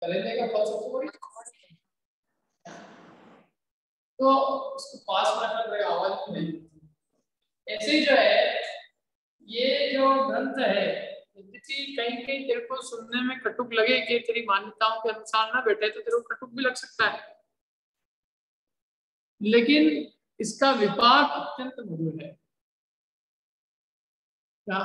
करेंगे का फल सबसे बड़ी, तो उसको पास में रखना पड़ेगा, आवाज नहीं। ऐसे ही जो है ये जो ग्रंथ है, यदि कहीं कहीं तेरे को सुनने में कटुक लगे कि तेरी मान्यताओं के अनुसार ना बैठे, तो तेरे को कटुक भी लग सकता है, लेकिन इसका विपाक अत्यंत मधुर है। क्या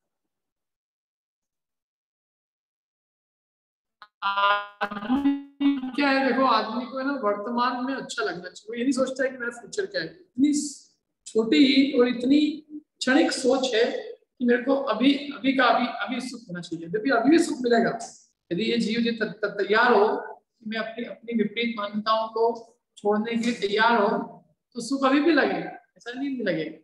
क्या है, देखो आदमी को है ना वर्तमान में अच्छा लगना चाहिए, वो ये नहीं सोचता है कि मेरा फ्यूचर क्या है। इतनी छोटी और इतनी क्षणिक सोच है कि मेरे को अभी अभी का अभी अभी सुख होना चाहिए, जब अभी भी सुख मिलेगा। यदि ये जीव जी तैयार हो कि मैं अपनी अपनी विपरीत मान्यताओं को छोड़ने के लिए तैयार हो, तो सुख अभी भी लगेगा, ऐसा नहीं लगेगा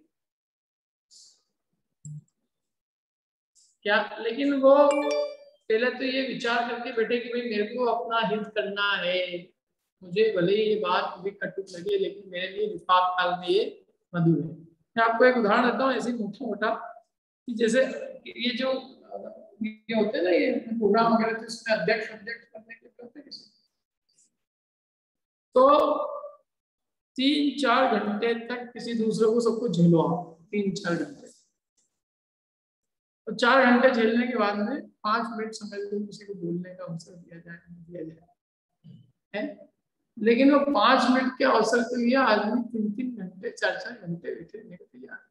क्या। लेकिन वो पहले तो ये विचार करके बैठे कि भाई मेरे को अपना हित करना है, मुझे भले ही ये बात भी कटुक लगे लेकिन मेरे लिए विपाक काल में ये मधुर है। मैं आपको एक उदाहरण देता हूँ ऐसे मोटा मोटा, कि जैसे ये जो ये होते हैं ना, ये प्रोग्राम वगैरह, तो इसमें अध्यक्ष अध्यक्ष करने के होते हैं किसी, तो 3-4 घंटे तक किसी दूसरे को सबको झेलो आप, 3-4 घंटे, तो 4 घंटे झेलने के बाद में 5 मिनट समझ लो किसी को बोलने का अवसर दिया जाए, दिया जाए है। लेकिन वो 5 मिनट के अवसर के लिए आदमी 3-3 घंटे 4-4 घंटे बैठे रहने को तैयार।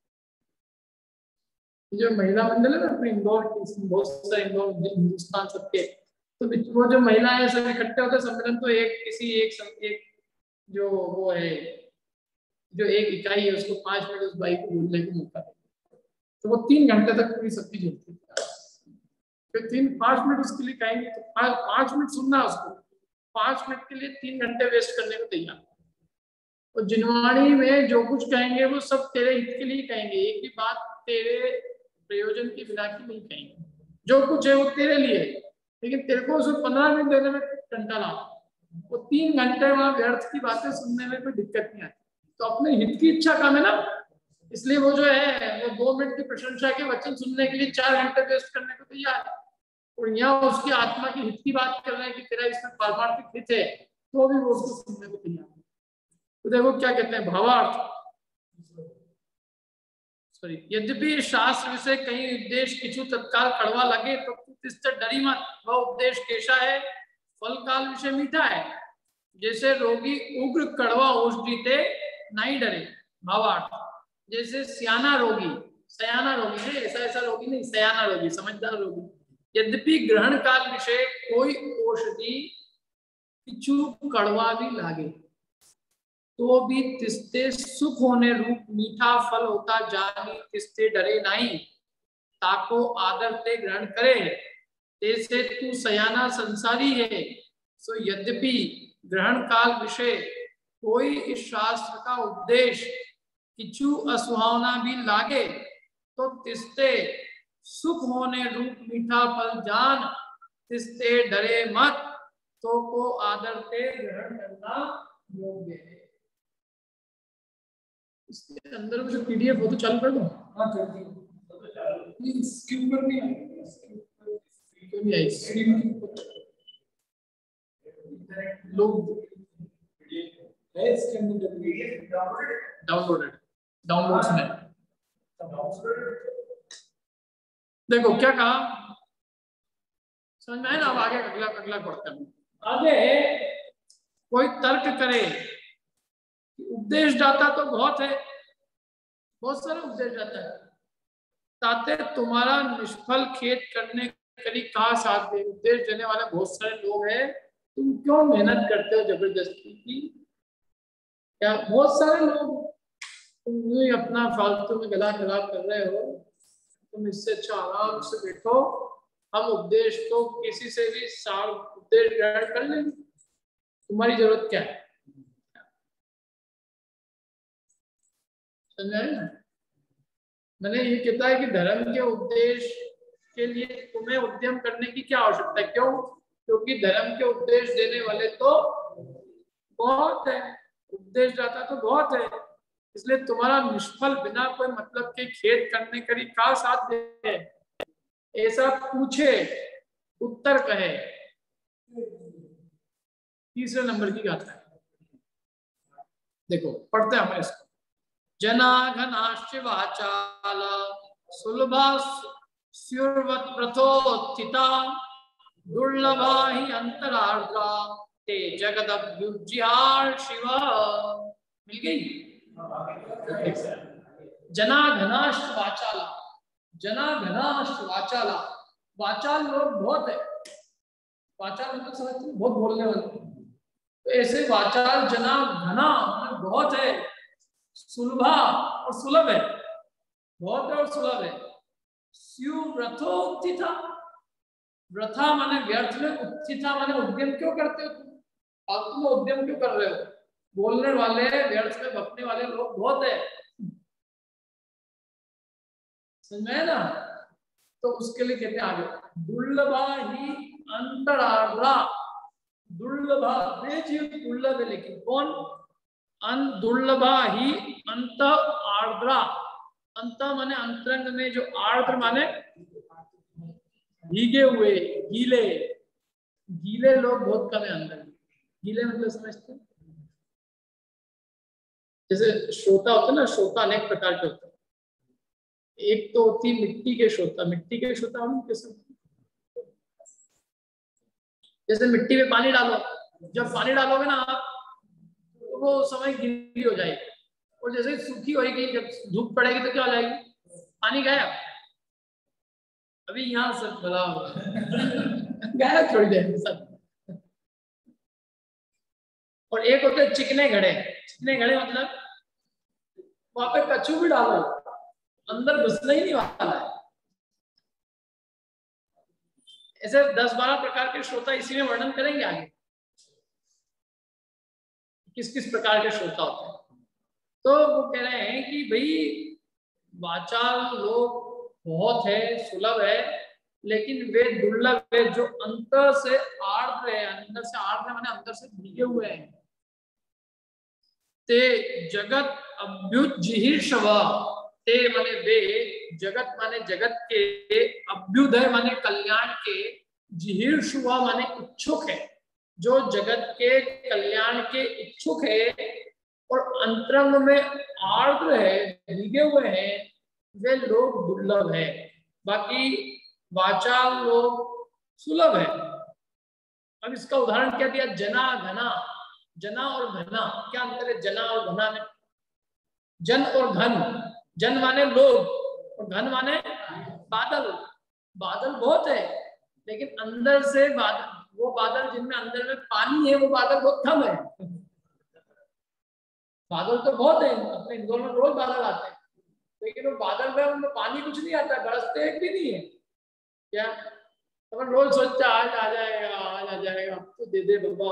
जो महिला मंडल है ना अपने इंदौर की, इसमें बहुत सारे इंदौर हिंदुस्तान सबके, तो वो जो महिलाएं सब इकट्ठे होते सम्मेलन, तो एक किसी एक जो वो है, जो एक इकाई है, उसको 5 मिनट उस बाई को बोलने का मौका देते, तो वो 3 घंटे तक पूरी सब्जी चलती है। फिर 3-5 मिनट उसके लिए कहेंगे तो 5 मिनट सुनना उसको, 5 मिनट के लिए 3 घंटे वेस्ट करने को तैयार। और जिनवाणी में जो कुछ कहेंगे वो सब तेरे हित के लिए कहेंगे, एक भी बात तेरे प्रयोजन की बिना की नहीं कहेंगे, जो कुछ है वो तेरे लिए, लेकिन तेरे को उसमें 15 मिनट देने में घंटा ला, वो 3 घंटे वहां व्यर्थ की बातें सुनने में कोई दिक्कत नहीं आती। तो अपने हित की इच्छा कम है ना, इसलिए वो जो है वो 2 मिनट की प्रशंसा के वचन सुनने के लिए 4 घंटे वेस्ट करने को तैयार है। और यहाँ उसकी आत्मा की हित की बात कर रहे हैं कि तेरा इसमें पारमार्थिक हित है, तो भी वो उसको सुनने को तैयार है। तो देखो क्या कहते हैं भावार्थ, सॉरी, यद्यपि शास्त्र विषय कहीं उपदेश किछु तत्काल कड़वा लगे तो इससे डरी मत, वह उपदेश कैसा है, फल काल विषय मीठा है, जैसे रोगी उग्र कड़वा औषधि ते नहीं डरे। भावार्थ, जैसे सियाना रोगी, सयाना रोगी है, ऐसा ऐसा रोगी नहीं, सयाना रोगी समझदार रोगी, यद्यपि ग्रहण काल विषय कोई औषधि किछु कड़वा भी लागे तो भी तिस्ते सुख होने रूप मीठा फल होता जानी, तिस्ते डरे नहीं, ताको आदर ते ग्रहण करे, तैसे तू सयाना संसारी है। सो यद्यपि ग्रहण काल विषय कोई इस शास्त्र का उपदेश किछु असुहावना भी लागे तो तिस्ते सुख होने रूप मीठा फल जान, तिस्ते डरे मत, तो को आदर ते ग्रहण करना योग्य है। इसके अंदर में जो पीडीएफ वो तो चालू कर दो। हाँ कर दी, इसके ऊपर नहीं आई, क्यों नहीं आई स्क्रीन के ऊपर लोग है, इसके अंदर डाउनलोडेड डाउनलोड्स में देखो क्या कहा, समझ में है ना। अब आगे अगला अगला पढ़ते हैं। आगे कोई तर्क करे उपदेश दाता तो बहुत है, बहुत सारे उपदेश दाता है, ताते तुम्हारा निष्फल खेत करने करी कहा साथ दे। उपदेश देने वाले बहुत सारे लोग हैं, तुम क्यों मेहनत करते हो जबरदस्ती की, क्या बहुत सारे लोग, तुम ही अपना फालतू में गला खराब कर रहे हो, तुम इससे अच्छा आराम से बैठो, हम उपदेश को किसी से भी सार उपदेश ग्रहण कर लेंगे, तुम्हारी जरूरत क्या है। समझ आए ना, मैंने ये कहता है कि धर्म के उपदेश के लिए तुम्हें उद्यम करने की क्या आवश्यकता है, क्यों, क्योंकि धर्म के उपदेश देने वाले तो बहुत है, उपदेश दाता तो बहुत है, इसलिए तुम्हारा निष्फल बिना कोई मतलब के खेत करने करी का साथ दे, ऐसा पूछे उत्तर कहे। तीसरे नंबर की गाथा है। देखो पढ़ते हैं हम इसको। जनाघनाश्च वाचाल सुलभा स्युर्वत प्रथोत्थिता दुर्लभा हि अंतरार्द्रा ते जगदभ्युज्यार शिव। मिल गई। जनाघनाश्च वाचाला, जनाघनाश्च वाचाला, वाचाल लोग बहुत है। वाचाल मतलब समझते हैं बहुत बोलने वाले। तो ऐसे वाचाल जना घना बहुत है, सुलभा और सुलभ है, बहुत है और सुलभ है। स्यु व्रथोत्थिता, व्रथा माने व्यर्थ में, उत्थिता माने उद्यम क्यों करते हो तुम, फालतू में उद्यम क्यों कर रहे हो। बोलने वाले व्यर्थ में बकने वाले लोग बहुत है, समझ में है ना। तो उसके लिए कहते हैं आगे दुर्लभा ही अंतरार्द्रा, दुर्लभा वे जीव दुर्लभ है, लेकिन कौन, दुर्लभा ही अंत आर्द्रा, अंत माने अंतरंग में, जो आर्द्र माने भीगे हुए, गीले, गीले लोग बहुत कम है अंदर। गीले मतलब समझते हैं, जैसे श्रोता होते हैं ना, श्रोता अनेक प्रकार के होते हैं। एक तो होती मिट्टी के श्रोता, मिट्टी के श्रोता हम कैसे, जैसे मिट्टी में पानी डालो, जब पानी डालोगे ना आप तो वो समय गीली हो जाएगी, और जैसे सूखी होगी, जब धूप पड़ेगी तो क्या हो जाएगी, पानी गायब। अभी यहाँ सब बड़ा गायब थोड़ी देर में सब। और एक होते हैं चिकने घड़े, चिकने घड़े मतलब वहां पे कछू भी डालो अंदर घुसना ही नहीं वाला है। ऐसे 10-12 प्रकार के श्रोता इसी में वर्णन करेंगे आगे, किस किस प्रकार के श्रोता होते हैं। तो वो कह रहे हैं कि भाई वाचाल लोग बहुत है, सुलभ है, लेकिन वे दुर्लभ है जो अंतर से आर्द्र है। अंदर से आर्द्र माने अंदर से भीगे हुए हैं। ते जगत अभ्युज्जिहिर्षव, ते माने वे, जगत माने जगत के, अभ्युदय माने कल्याण के, जिहिर्षुवा माने इच्छुक है, जो जगत के कल्याण के इच्छुक है और अंतरंग में आर्द्र है, भीगे हुए हैं, वे लोग दुर्लभ है। बाकी वाचाल लोग सुलभ है। अब इसका उदाहरण क्या दिया, जना घना, जना और घना क्या अंतर है, जना और घना में। जन और घन, जन माने लोग और घन माने बादल। बादल बहुत है, लेकिन अंदर से बादल, वो बादल जिनमें अंदर में पानी है, वो बादल बहुत कम है। बादल तो बहुत है, अपने इंदौर में रोज बादल आते हैं, लेकिन वो बादल में उनमें पानी कुछ नहीं आता, बरसते एक भी नहीं है। क्या तो रोज सोचते आज आ जाएगा, आज आ जाएगा, तो दे दे बाबा,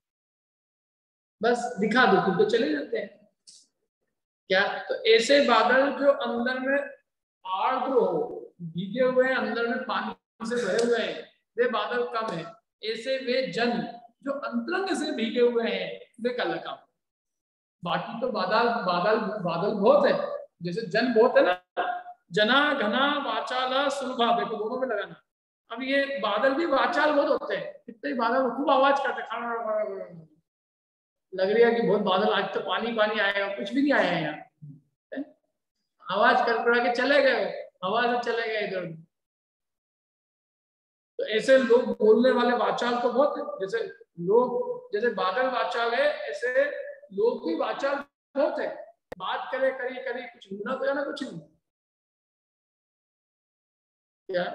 बस दिखा दो तो चले जाते हैं। क्या तो ऐसे बादल जो अंदर में आर्द्र हो, भीगे हुए हैं, अंदर में पानी से भरे हुए हैं, वे बादल कम है। ऐसे वे जन जो अंतरंग से भीगे हुए हैं, वे कल कम। बाकी तो बादल बादल बादल बहुत है, जैसे जन बहुत है ना, जना घना वाचाला सुलभा, देखो दोनों में लगाना। अब ये बादल भी वाचाल बहुत होते हैं, कितने बादल खूब आवाज करते हैं, लग रही है कि बहुत बादल, आज तो पानी पानी आएगा, कुछ भी नहीं आया है यहाँ, आवाज कर के चले गए, हवा से चले गए इधर। तो ऐसे लोग बोलने वाले वाचाल तो बहुत है, जैसे लोग, जैसे बादल वाचाल है, ऐसे लोग भी वाचाल बहुत है। बात करे करी करी कुछ होना तो जाना कुछ नहीं। क्या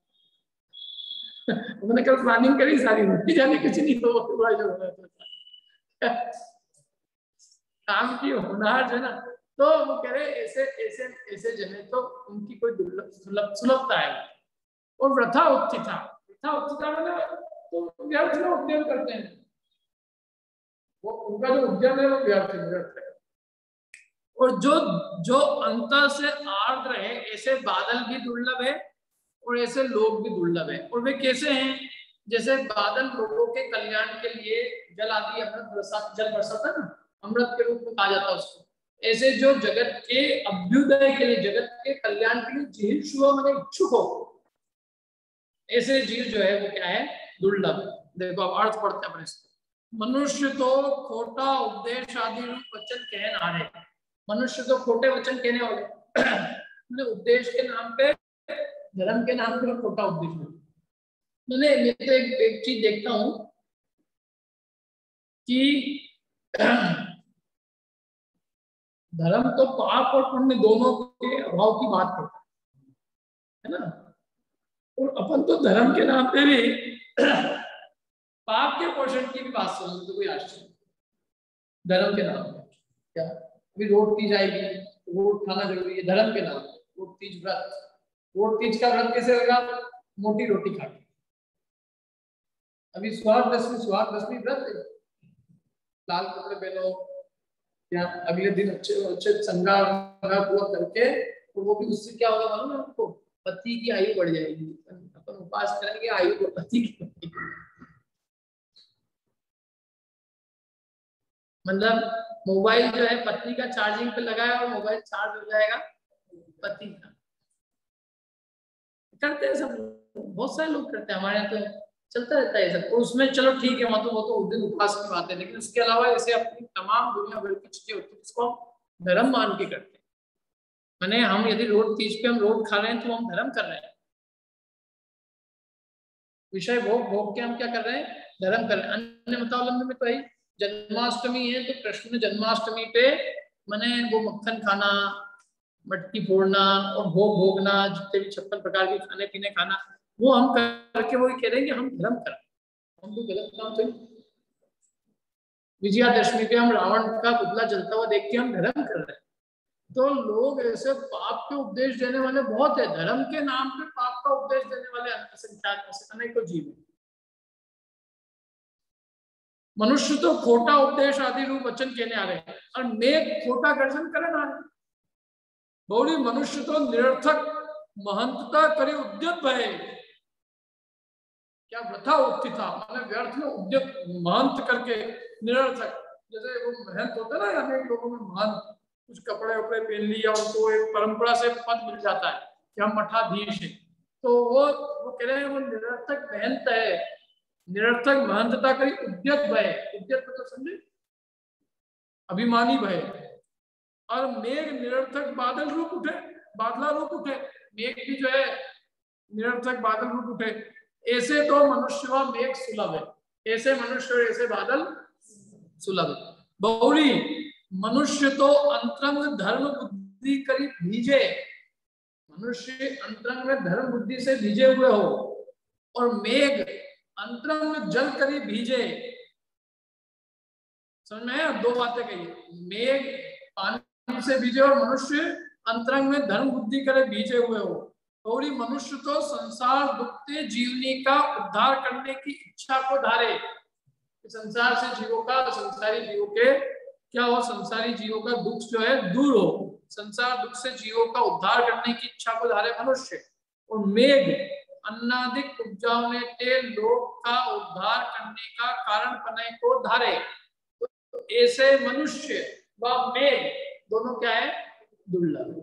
उन्होंने कल प्लानिंग करी सारी, नहीं जाने कुछ नहीं तो काम की होनहार जो है ना। तो वो कह रहे ऐसे ऐसे ऐसे जने तो उनकी कोई सुलभता है। और वृथा उत्थिता, वृथा उत्थिता मतलब तो व्यर्थ में उद्यम करते हैं, वो उनका जो उद्यम है वो व्यर्थ है। और जो जो अंतर से आर्द्र है, ऐसे बादल भी दुर्लभ है और ऐसे लोग भी दुर्लभ है। और वे कैसे हैं, जैसे बादल लोगों के कल्याण के लिए जल आदि अमृत जल बरसाता है ना, अमृत के रूप में कहा जाता है उसको। ऐसे जो जगत के अभ्युदय के लिए, जगत के कल्याण के लिए जिहिर्षुः माने इच्छुक हो, ऐसे जीव जो है वो क्या है, दुर्लभ। देखो अब अर्थ पढ़ते हैं अपने इसको। मनुष्य तो खोटा उपदेश आदि रूप वचन कहन हारे। मनुष्य तो खोटे वचन कहने वाले उपदेश के नाम पे, धर्म के नाम पे खोटा उपदेश में। मैं तो एक चीज देखता हूं कि धर्म तो पाप और पुण्य दोनों के अभाव की बात करता है ना, और अपन तो धर्म के नाम पे भी पाप के पोषण की भी बात सुन, तो कोई आश्चर्य। धर्म के नाम पे क्या अभी रोट तीज आएगी, रोट खाना जरूरी है धर्म के नाम पे। रोट तीज व्रत, रोट तीज का व्रत कैसे होगा? मोटी रोटी खा के। अभी सुहाग दशमी व्रत है, लाल कपड़े पहनो या अगले दिन अच्छे अच्छे श्रृंगार पूरा करके, तो वो भी उससे क्या होगा मालूम है आपको? पति की आयु बढ़ जाएगी। अपन उपास करेंगे आयु को पति की, मतलब मोबाइल जो है पत्नी का चार्जिंग पे लगाया और मोबाइल चार्ज हो जाएगा पति का। करते हैं सब लोग, बहुत सारे लोग करते हैं, हमारे यहाँ तो चलता रहता है सब। उसमें चलो ठीक है, मतलब वो तो उस दिन उपवास की बात है, लेकिन उसके अलावा ऐसे अपनी तमाम दुनिया भर की चीजें होती है जिसको हम धर्म मान के करते हैं। माने हम यदि रोड तीज पे हम रोड खा रहे हैं तो हम धर्म कर रहे हैं, विषय भोग भोग के हम क्या कर रहे हैं? धर्म कर रहे हैं। अन्य मतावलंबी में तो है जन्माष्टमी है तो कृष्ण जन्माष्टमी पे माने वो मक्खन खाना, मटकी फोड़ना और भोग भोगना, जितने भी 56 प्रकार के खाने पीने खाना, वो हम करके वो कह रहे हैं कि हम धर्म कर रहे हैं। हम तो गलत काम तो विजयादशमी पे हम रावण का पुतला जलता हुआ देख के हम धर्म कर रहे हैं। तो लोग ऐसे पाप के उपदेश देने वाले बहुत है, धर्म के नाम पे पाप का उपदेश देने वाले असंख्यात अनेकों जीव है। मनुष्य तो खोटा उपदेश आदि रूप वचन कहने आ रहे हैं और मेघ खोटा गर्जन करे ना। बहुरी मनुष्य तो निरर्थक महंतता करे उद्यत भय। क्या वृथा उत्थिता माने व्यर्थ में उद्यत महंत करके निरर्थक, जैसे वो महंत होता है ना, अनेक लोगों में महंत कुछ कपड़े वपड़े पहन लिया, उनको एक परंपरा से पद मिल जाता है कि हम मठाधीश हैं, तो वो कह रहे हैं वो निरर्थक महंत है, निरर्थक महंतता करी उद्यत भय। उद्यत मतलब समझे? अभिमानी भय। और मेघ निरर्थक बादल रूप उठे, बादला रूप उठे, मेघ भी जो है निरर्थक बादल रूप उठे। ऐसे तो मनुष्य व मेघ सुलभ है, ऐसे मनुष्य और ऐसे बादल सुलभ है। बहुरी मनुष्य तो अंतरंग धर्म बुद्धि करी भीजे, मनुष्य अंतरंग में धर्म बुद्धि से भीजे हुए हो, और मेघ अंतरंग जल करी भीजे। समझ में है? दो बातें कही, मेघ पानी से भीजे और मनुष्य अंतरंग में धर्म बुद्धि करे भीजे हुए हो। और मनुष्य तो संसार दुखते जीवनी का उद्धार करने की इच्छा को धारे। संसार से जीवों का, संसारी जीवों के क्या हो, संसारी जीवों का दुख जो है दूर हो, संसार दुख से जीवों का उद्धार करने की इच्छा को धारे मनुष्य। और मेघ अन्नादिक उपजाने के लोक का उद्धार करने का कारण बने को धारे। तो ऐसे मनुष्य व मेघ दोनों क्या है? दुर्लभ।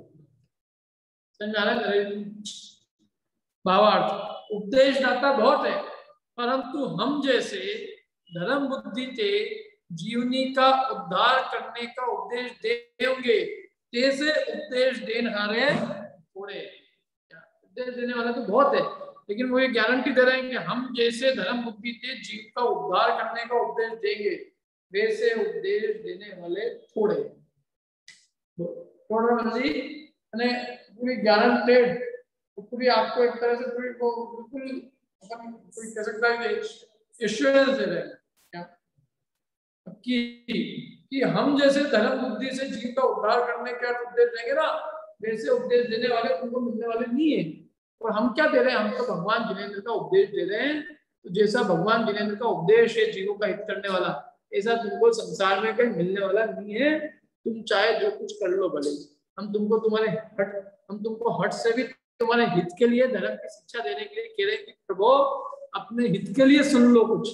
भावार्थ उपदेशदाता बहुत है, परंतु हम जैसे धर्म बुद्धि से जीवनी का उद्धार करने का उपदेश देंगे, जैसे उपदेश देनहारे थोड़े। उपदेश देने वाला तो बहुत है, लेकिन वो ये गारंटी दे रहे हैं कि हम जैसे धर्म बुद्धि से जीव का उद्धार करने का उपदेश देंगे, वैसे उपदेश देने वाले थोड़े। थोड़ा पूरी गारंटेड, पूरी आपको एक तरह से पूरी वो बिल्कुल कोई कह सकता है कि एश्योरेंस दे रहे हैं क्या कि हम जैसे धर्म बुद्धि से जीव का उद्धार करने का उपदेश देंगे ना, वैसे उपदेश देने वाले तुमको मिलने वाले नहीं है। और हम क्या दे रहे हैं? हम तो भगवान जिनेंद्र का उपदेश दे रहे हैं। तो जैसा भगवान जिनेंद्र का उपदेश है जीवों का हित करने वाला, ऐसा तुमको संसार में कहीं मिलने वाला नहीं है। तुम चाहे जो कुछ कर लो भले, हम तुमको हट से भी तुम्हारे हित के लिए धर्म की शिक्षा देने के लिए कह रहे हैं कि प्रभु अपने हित के लिए सुन लो कुछ।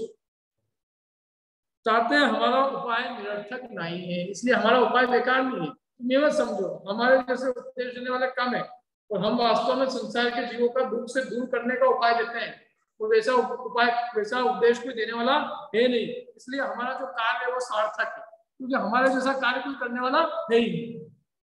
चाहते हैं हमारा उपाय निरर्थक नहीं है, इसलिए हमारा उपाय बेकार नहीं है। तुम ये मत समझो हमारे जैसे उपदेश देने वाले कम है, और हम वास्तव में संसार के जीवों का दुख से दूर करने का उपाय देते हैं। और वैसा उपाय, वैसा उपदेश कोई देने वाला है नहीं। इसलिए हमारा जो कार्य है वो सार्थक है, क्योंकि हमारे जैसा कार्य कोई करने वाला है ही नहीं।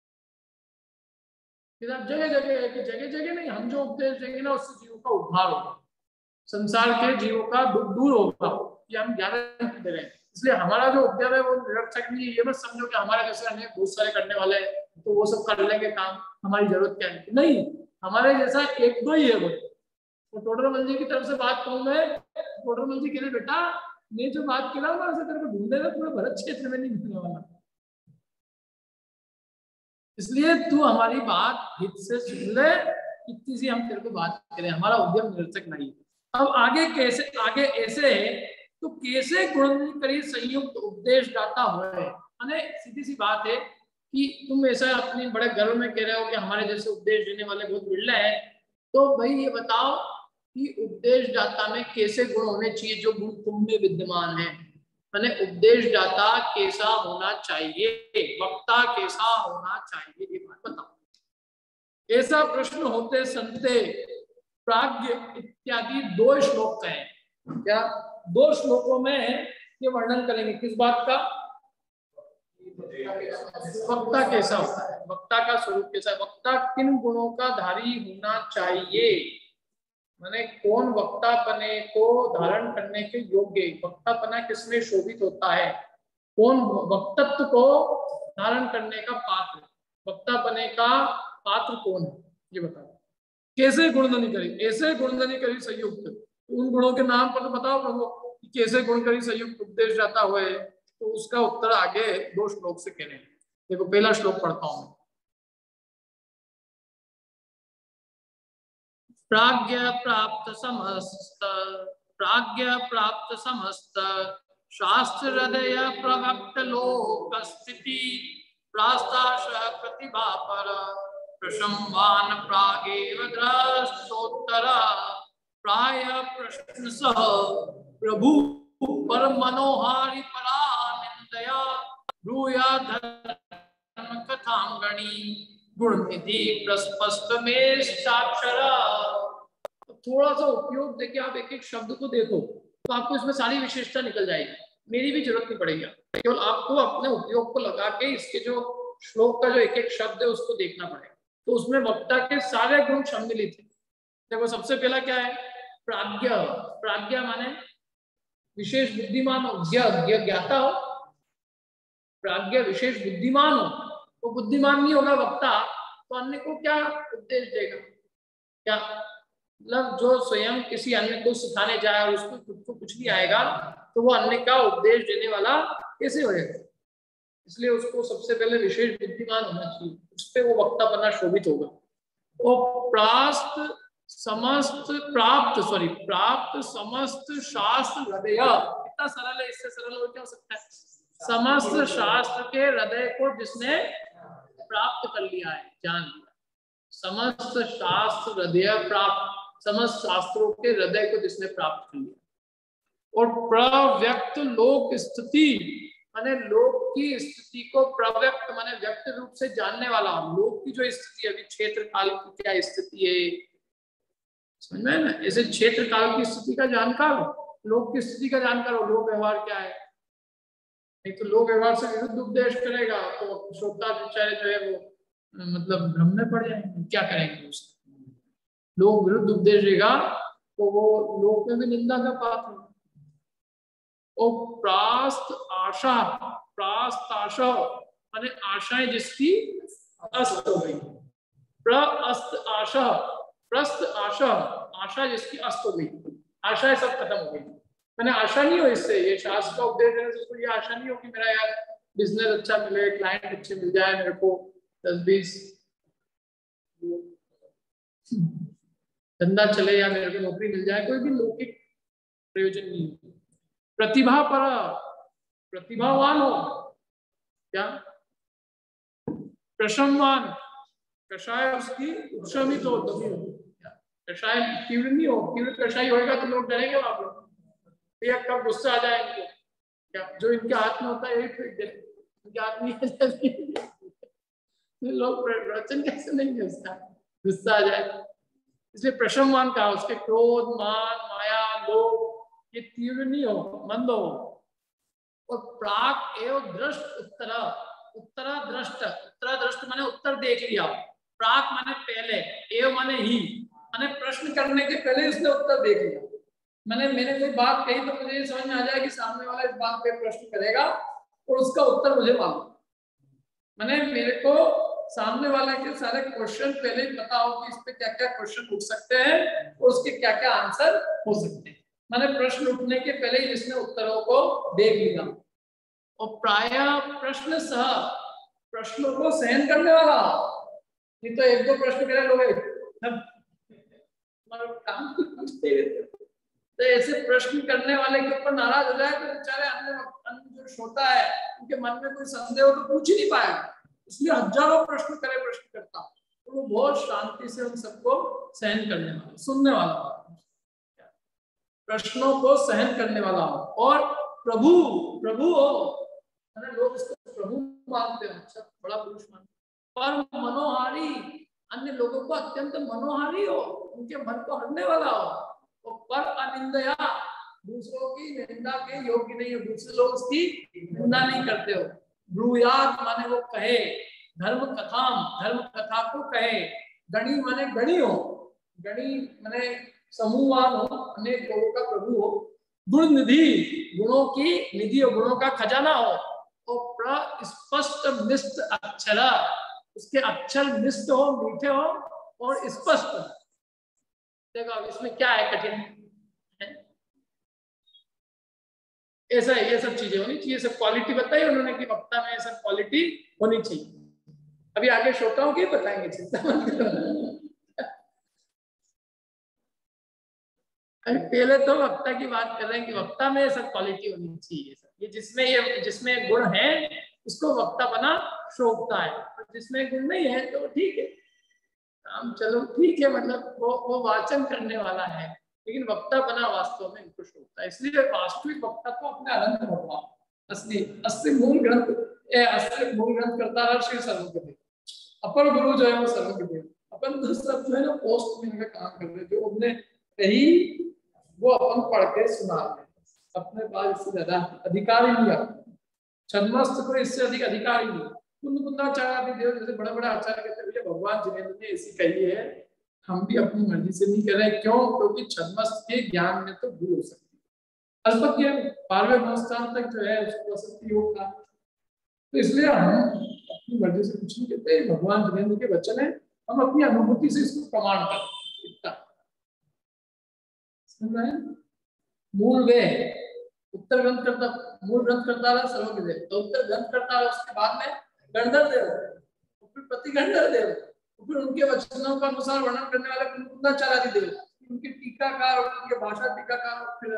जगह जगह है कि जगह जगह नहीं, हम जो उपदेश देंगे ना उससे जीवों का उद्धार होगा, संसार के जीवों का दुख दूर होगा, ये हम गारंटी दे रहे हैं। इसलिए हमारा जो उद्यम है वो निरर्थक नहीं है। ये मत समझो कि हमारे जैसे अनेक बहुत सारे करने वाले हैं तो वो सब कर लेंगे काम, हमारी जरूरत क्या है, नहीं, हमारे जैसा एक दो ही है वो। तो टोडरमल जी की तरफ से बात कहूँ मैं, टोडरमल जी कह रहे बेटा ने जो बात किया ना तेरे को ढूंढेगा पूरे भारत क्षेत्र में नहीं मिलने वाला, इसलिए तू हमारी बात हित से सुन ले, इतनी सी हम तेरे को बात करें, हमारा उद्यम निरर्थक नहीं। अब आगे कैसे, आगे ऐसे है तो कैसे गुण करी संयुक्त उपदेश दाता हुए, माने सीधी सी बात है कि तुम ऐसा अपने बड़े गर्व में कह रहे हो कि हमारे जैसे उपदेश देने वाले बहुत मिल रहे हैं, तो भाई ये बताओ कि उपदेश दाता में कैसे गुण होने चाहिए जो गुण तुम में विद्यमान है, मैंने उपदेश दाता कैसा होना चाहिए, वक्ता कैसा होना चाहिए, ये बात बताओ। ऐसा प्रश्न होते संते प्राज्ञ इत्यादि 2 श्लोक कहें, क्या 2 श्लोकों में ये वर्णन करेंगे किस बात का, वक्ता कैसा होता है, वक्ता का स्वरूप कैसा है, वक्ता किन गुणों का धारी होना चाहिए, माने कौन वक्तापने को धारण करने के योग्य, वक्तापना किसमें शोभित होता है, कौन वक्तत्व को धारण करने का पात्र, वक्तापने का पात्र कौन है, ये बताओ। कैसे गुणधनी करी, ऐसे गुणधनी करी संयुक्त, उन गुणों के नाम पर तो बताओ प्रभु कि कैसे गुण करी संयुक्त उपदेश जाता हुआ है, तो उसका उत्तर आगे 2 श्लोक से कहने। देखो पहला श्लोक पढ़ता हूं, प्राज्ञ प्राप्त समस्त शास्त्र हृदय प्रवक्त लोक स्थिति प्रास्ताश प्रतिभा पर प्रशंवान प्रागेव दृष्टोत्तर प्राय प्रश्न सह प्रभु पर मनोहारी परानिंदया ब्रूया धर्म कथांगणी गुणनिधि प्रस्पष्ट में साक्षर। थोड़ा सा उपयोग देखिए, आप एक एक शब्द को देखो तो आपको इसमें सारी विशेषता निकल जाएगी, मेरी भी जरूरत नहीं पड़ेगी, केवल आपको अपने उपयोग को लगा के इसके जो श्लोक का जो एक एक शब्द है उसको देखना पड़ेगा। तो उसमें वक्ता के सारे गुण सम्मिलित है। देखो सबसे पहला क्या है, प्राज्ञ, प्राज्ञ माने विशेष बुद्धिमान हो, ज्ञाता हो, प्राज्ञ विशेष बुद्धिमान हो, तो बुद्धिमान नहीं होगा वक्ता तो अन्य को क्या उपदेश देगा, क्या मतलब जो स्वयं किसी अन्य को सिखाने जाए और उसको खुद को कुछ नहीं आएगा तो वो अन्य का उपदेश देने वाला कैसे होएगा। इसलिए उसको सबसे पहले विशेष बुद्धिमान होना चाहिए, उस पर वो वक्ता बनना शोभित होगा। और प्राप्त समस्त शास्त्र हृदय, कितना सरल है, इससे सरल और क्या हो सकता है, समस्त शास्त्र के हृदय को जिसने प्राप्त कर लिया है, जान लिया, समस्त शास्त्र हृदय प्राप्त, समस्त शास्त्रों के हृदय को जिसने प्राप्त कर लिया। और प्रव्यक्त लोक स्थिति माने लोक की स्थिति को प्रव्यक्त माने व्यक्त रूप से जानने वाला, लोक की जो स्थिति अभी क्षेत्र काल की क्या स्थिति है, समझ में ना, ऐसे क्षेत्र काल की स्थिति का जानकार हो, लोक की स्थिति का जानकार हो, लोक व्यवहार क्या है, नहीं तो लोक व्यवहार से विरुद्ध उपदेश करेगा तो श्रोता बेचारे जो है वो मतलब भ्रम में पड़ जाएंगे, क्या करेंगे उसको, लोग विरुद्ध उपदेश देगा तो वो लोक में भी निंदा का पात्र। और प्रास्त आशा माने आशाएं जिसकी अस्त हो गई, प्रस्त आशा जिसकी अस्त हो गई, आशाएं सब खत्म हो गई, मैंने आशा नहीं हो इससे, ये शास्त्र का उपदेश देने से तो ये आशा नहीं हो कि मेरा यार बिजनेस अच्छा मिले, क्लाइंट अच्छे मिल जाए, मेरे को 10-20 धंधा चले या मेरे को नौकरी मिल जाए, कोई भी लौकिक प्रयोजन नहीं है। प्रतिभा पर प्रतिभावान हो, क्या प्रशमवान, कषाय उसकी उपशमित हो, कषाय तीव्र नहीं हो, तीव्र कषाय होएगा तो लोग डरेंगे वहां पर, भैया कब गुस्सा आ जाए इनको, क्या जो इनके हाथ में होता है यही फेंक दे, इनके हाथ में लोग वचन कैसे लेंगे उसका, गुस्सा आ जाए। इसलिए प्रशमवान कहा, उसके क्रोध मान माया लोभ ये तीव्र नहीं हो, मंद हो। और प्राक एवं दृष्ट उत्तरा, उत्तरा दृष्ट माने उत्तर देख लिया, प्राक माने पहले, एवं माने ही, माने प्रश्न करने के पहले उसने उत्तर देख लिया। मैंने कोई बात कही तो मुझे समझ में आ जाए कि सामने वाला इस बात पे प्रश्न करेगा और उसका उत्तर मुझे मालूम, मैंने मेरे को सामने वाले के सारे क्वेश्चन पहले ही पता हो कि इस पे क्या क्या क्वेश्चन उठ सकते हैं और उसके क्या क्या आंसर हो सकते हैं। मैंने प्रश्न उठने के पहले ही इसने उत्तरों को देख लिया। और प्राय प्रश्न सह, प्रश्नों को सहन करने वाला, नहीं तो एक दो प्रश्न करे लोग काम तो ऐसे प्रश्न करने वाले के ऊपर नाराज हो जाए तो बेचारे अन्य जो श्रोता है उनके मन में कोई संदेह हो तो पूछ ही नहीं पाया, इसलिए हजारों प्रश्न करता, तो वो बहुत शांति से उन सबको सहन करने वाला, सुनने वाला, प्रश्नों को सहन करने वाला हो। और प्रभु हो, लोग इसको प्रभु मानते हैं, अच्छा बड़ा पुरुष मानते, पर मनोहारी, अन्य लोगों को अत्यंत मनोहारी हो, उनके मन को हरने वाला हो। और पर अनिंदया, दूसरों की निंदा के योग्य नहीं हो, दूसरे लोग उसकी निंदा नहीं करते हो। ब्रूयात माने वो कहे, धर्म कथा को कहे। गणी माने गणी हो, गणी माने समूहवान हो, अनेक लोगों का प्रभु हो। गुण निधि, गुणों की निधि हो, गुणों का खजाना हो। और प्रस्पष्ट निष्ठ अक्षरा, उसके अक्षर निष्ठ हो, मीठे हो और स्पष्ट। देखो इसमें क्या है कठिन है? ऐसा है, ये सब चीजें होनी चाहिए, सब क्वालिटी बताई उन्होंने कि वक्ता में सब क्वालिटी होनी चाहिए। अभी आगे श्रोताओं की बताएंगे, चिंता मत करो। पहले तो वक्ता की बात कर रहे हैं कि वक्ता में सब क्वालिटी होनी चाहिए। ये जिसमें गुण है उसको वक्ता बना शोभता है, और जिसमें गुण नहीं है तो ठीक है, हम चलो ठीक है, मतलब वो वाचन करने वाला है, लेकिन वक्ता बना वास्तव में इनको शोभता है। इसलिए वास्तविक वक्ता तो अपने अनंत भगवान, असली मूल ग्रंथ करता रहा श्री सर्वज्ञ, अपर गुरु जो है वो सर्वज्ञ। अपन तो सब जो है ना पोस्ट में काम कर रहे, जो उनने कही वो अपन पढ़ के सुना रहे, अपने पास इससे ज्यादा अधिकार ही नहीं, छद्मस्त को इससे अधिक अधिकार ही नहीं। कुंदाचार्य देव जैसे बड़े बड़े आचार्य कहते हैं भगवान जिनेन्द्र ने ऐसी कही है, हम भी अपनी मर्जी से नहीं कर रहे। क्यों? क्योंकि छद्मस्त के ज्ञान में तो भूल हो सकती है, अल्पज्ञ 12वें अवस्थान तक जो है उसको असत्य योग का, तो इसलिए हम अपनी मर्जी से कुछ नहीं कहते, भगवान जिनेन्द्र के वचन है, हम अपनी अनुभूति से इसको प्रमाण करते इतना। मूल वे उत्तर ग्रंथ करता, मूल ग्रंथ करता रहा सर्वज्ञ देव, तो उत्तर ग्रंथ करता रहा, उसके बाद में गंधर्व देव, फिर प्रतिगंधर्व देव, फिर उनके वचनों का अनुसार वर्णन करने वाले कुंदाचार्य देव, उनके टीकाकार, उनके भाषा टीकाकार, फिर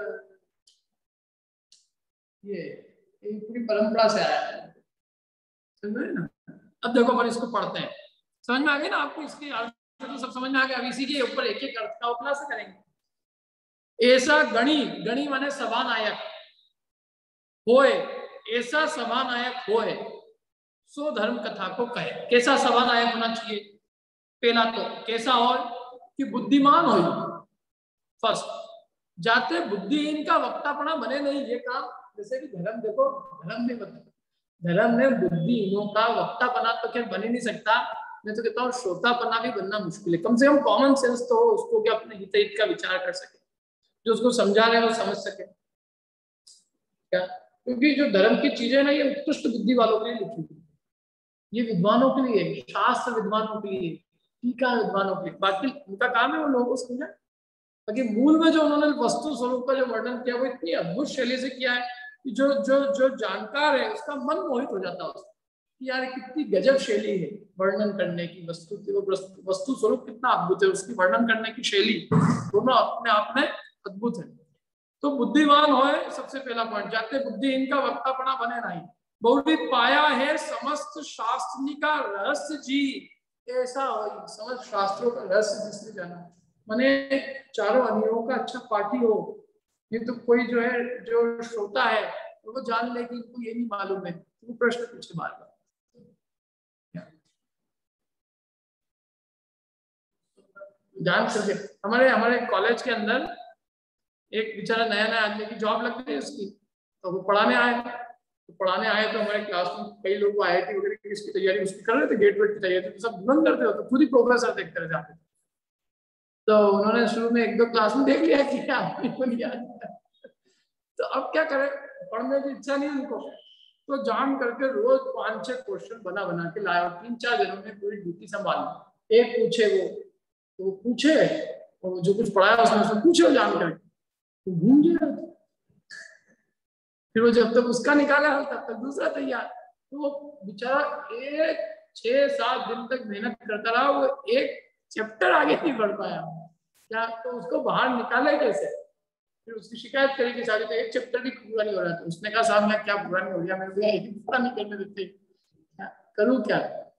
ये पूरी परंपरा से आया है, समझ रहे ना। अब देखो अपन इसको पढ़ते हैं, समझ में आ गया ना आपको, इसके तो सब समझ में आ गया। अब इसी के ऊपर एक एक अर्थ का उपन्यास करेंगे। ऐसा गणी माने सभानायक होए, ऐसा सभानायक होए सो धर्म कथा को कहे। कैसा सभानायक होना चाहिए? पहला तो कैसा हो कि बुद्धिमान हो, फर्स्ट, जाते बुद्धिहीन का वक्तापना बने नहीं, ये काम जैसे कि धर्म, देखो धर्म में बता, धर्म में बुद्धिहीनों का वक्तापना तो क्या बन ही नहीं सकता। मैं तो कहता हूँ श्रोतापना भी बनना मुश्किल है, कम से कम कॉमन सेंस तो हो, उसको क्या अपने हित का विचार कर सके, जो उसको समझा रहे हैं वो समझ सके क्या। क्योंकि जो धर्म की चीजें ना ये उत्कृष्ट बुद्धि वालों के लिए लिखी हुई, ये विद्वानों के लिए, शास्त्र विद्वानों के लिए, टीका विद्वानों के लिए, बाकी उनका काम है वो लोगों को समझा। बाकी मूल में जो उन्होंने वस्तु स्वरूप का जो वर्णन किया वो इतनी अद्भुत शैली से किया है कि जो जो जो जानकार है उसका मन मोहित हो जाता है उसको, कि यार कितनी गजब शैली है वर्णन करने की, वस्तु स्वरूप कितना अद्भुत है, उसकी वर्णन करने की शैली दोनों अपने आप में अद्भुत है। तो बुद्धिमान हो सबसे पहला पॉइंट, जाते बुद्धिहीन का वक्तापना बने नहीं। बहुरी पाया है समस्त शास्त्र का रहस्य जी, ऐसा हो समस्त शास्त्रों का रहस्य जिसने जाना, माने चारों अनियों का अच्छा पाठी हो। ये तो कोई जो है जो श्रोता है तो वो जान ले कि इनको ये नहीं मालूम है, तो वो प्रश्न पूछे बार बार। जान सके हमारे कॉलेज के अंदर एक बेचारा नया नया आदमी की जॉब लग गई उसकी, तो वो पढ़ाने आए। तो पढ़ाने आए तो हमारे क्लास में कई लोग IIT वगैरह की इसकी तैयारी उसकी कर रहे थे, गेट वेट की तैयारी, तो सब ढूंढ करते हो तो खुद ही प्रोफेसर देखते रह जाते थे। तो उन्होंने शुरू में 1-2 क्लास में देख लिया कि क्या नहीं आता, तो अब क्या करें, पढ़ने की इच्छा नहीं उनको, तो जान करके रोज 5-6 क्वेश्चन बना बना के लाया और 3-4 दिनों में पूरी ड्यूटी संभाली। एक पूछे वो, तो वो पूछे और जो कुछ पढ़ाया उसने पूछे वो जान करके, तो घूम गया। फिर वो जब तक उसका निकाला हल तब तक दूसरा तैयार। तो वो बेचारा 6-7 दिन तक मेहनत करता रहा, वो एक चैप्टर आगे नहीं बढ़ पाया। क्या तो उसको बाहर निकाले कैसे? फिर उसकी शिकायत करी कि सारी तो एक चैप्टर भी पूरा नहीं हो रहा था। उसने कहा साहब मैं क्या पूरा नहीं हो गया, मेरे को एक पूरा नहीं करने देते, करूँ क्या?